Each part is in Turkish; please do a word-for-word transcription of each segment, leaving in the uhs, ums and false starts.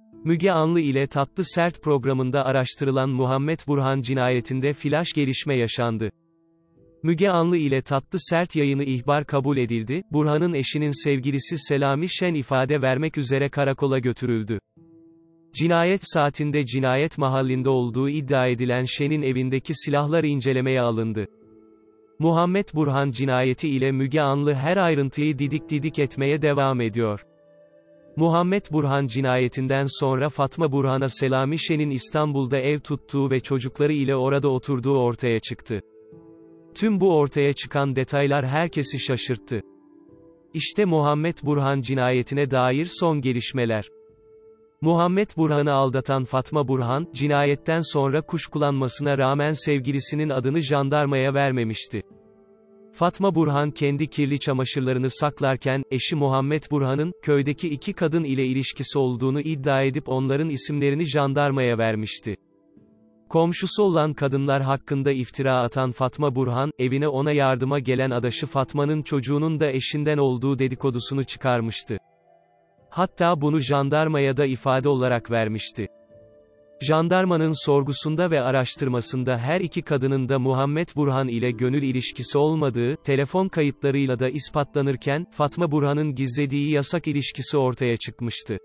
Müge Anlı ile Tatlı Sert programında araştırılan Muhammed Burhan cinayetinde flaş gelişme yaşandı. Müge Anlı ile Tatlı Sert yayını ihbar kabul edildi, Burhan'ın eşinin sevgilisi Selami Şen ifade vermek üzere karakola götürüldü. Cinayet saatinde cinayet mahallinde olduğu iddia edilen Şen'in evindeki silahlar incelemeye alındı. Muhammed Burhan cinayeti ile Müge Anlı her ayrıntıyı didik didik etmeye devam ediyor. Muhammed Burhan cinayetinden sonra Fatma Burhan'a Selami Şen'in İstanbul'da ev tuttuğu ve çocukları ile orada oturduğu ortaya çıktı. Tüm bu ortaya çıkan detaylar herkesi şaşırttı. İşte Muhammed Burhan cinayetine dair son gelişmeler. Muhammed Burhan'ı aldatan Fatma Burhan, cinayetten sonra kuşkulanmasına rağmen sevgilisinin adını jandarmaya vermemişti. Fatma Burhan kendi kirli çamaşırlarını saklarken, eşi Muhammed Burhan'ın, köydeki iki kadın ile ilişkisi olduğunu iddia edip onların isimlerini jandarmaya vermişti. Komşusu olan kadınlar hakkında iftira atan Fatma Burhan, evine ona yardıma gelen adaşı Fatma'nın çocuğunun da eşinden olduğu dedikodusunu çıkarmıştı. Hatta bunu jandarmaya da ifade olarak vermişti. Jandarmanın sorgusunda ve araştırmasında her iki kadının da Muhammed Burhan ile gönül ilişkisi olmadığı, telefon kayıtlarıyla da ispatlanırken, Fatma Burhan'ın gizlediği yasak ilişkisi ortaya çıkmıştı.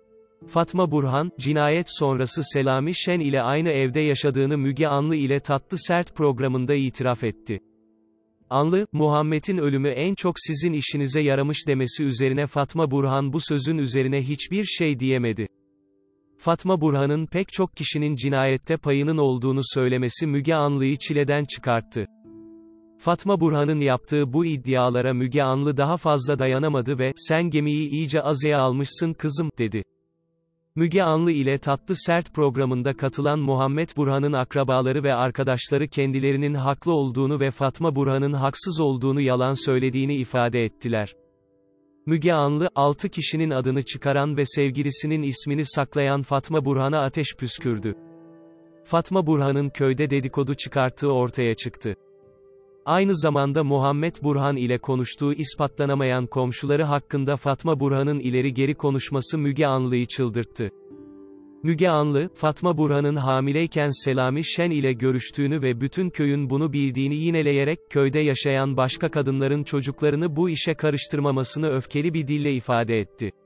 Fatma Burhan, cinayet sonrası Selami Şen ile aynı evde yaşadığını Müge Anlı ile Tatlı Sert programında itiraf etti. Anlı, Muhammed'in ölümü en çok sizin işinize yaramış demesi üzerine Fatma Burhan bu sözün üzerine hiçbir şey diyemedi. Fatma Burhan'ın pek çok kişinin cinayette payının olduğunu söylemesi Müge Anlı'yı çileden çıkarttı. Fatma Burhan'ın yaptığı bu iddialara Müge Anlı daha fazla dayanamadı ve, "Sen gemiyi iyice azıya almışsın kızım," dedi. Müge Anlı ile Tatlı Sert programında katılan Muhammed Burhan'ın akrabaları ve arkadaşları kendilerinin haklı olduğunu ve Fatma Burhan'ın haksız olduğunu yalan söylediğini ifade ettiler. Müge Anlı, altı kişinin adını çıkaran ve sevgilisinin ismini saklayan Fatma Burhan'a ateş püskürdü. Fatma Burhan'ın köyde dedikodu çıkarttığı ortaya çıktı. Aynı zamanda Muhammed Burhan ile konuştuğu ispatlanamayan komşuları hakkında Fatma Burhan'ın ileri geri konuşması Müge Anlı'yı çıldırttı. Müge Anlı, Fatma Burhan'ın hamileyken Selami Şen ile görüştüğünü ve bütün köyün bunu bildiğini yineleyerek, köyde yaşayan başka kadınların çocuklarını bu işe karıştırmamasını öfkeli bir dille ifade etti.